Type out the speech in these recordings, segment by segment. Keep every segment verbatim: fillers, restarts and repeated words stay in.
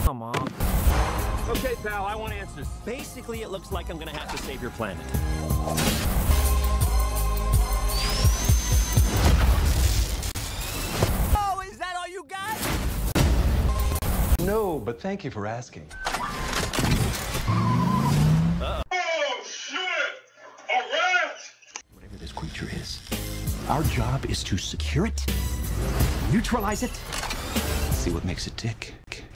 Come on. Okay, pal, I want answers. Basically, it looks like I'm gonna have to save your planet. Oh, is that all you got? No, but thank you for asking. Uh-oh. Oh, shit! A rat! Whatever this creature is, our job is to secure it, neutralize it, see what makes it tick.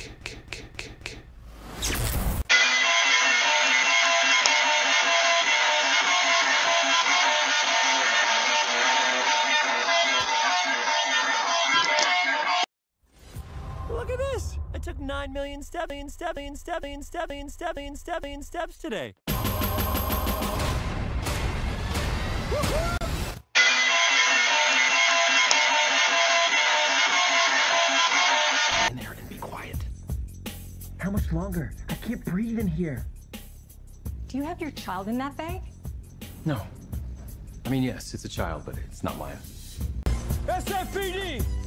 Look at this! I took nine million stepping, stepping, stepping, stepping, stepping, stepping steps today. In there and be quiet. How much longer? I can't breathe in here. Do you have your child in that bag? No. I mean, yes, it's a child, but it's not mine. S F P D!